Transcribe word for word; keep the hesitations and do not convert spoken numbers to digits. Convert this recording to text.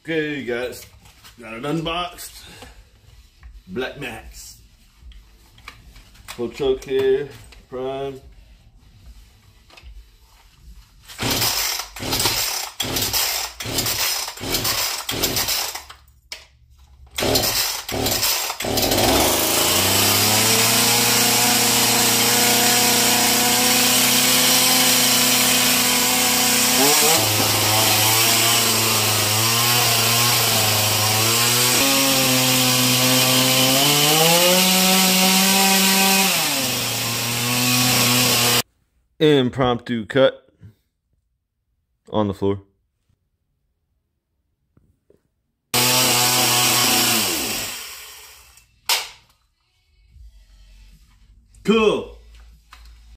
Okay, guys, got it unboxed. Black Max. Full choke here, prime. Impromptu cut on the floor. Cool.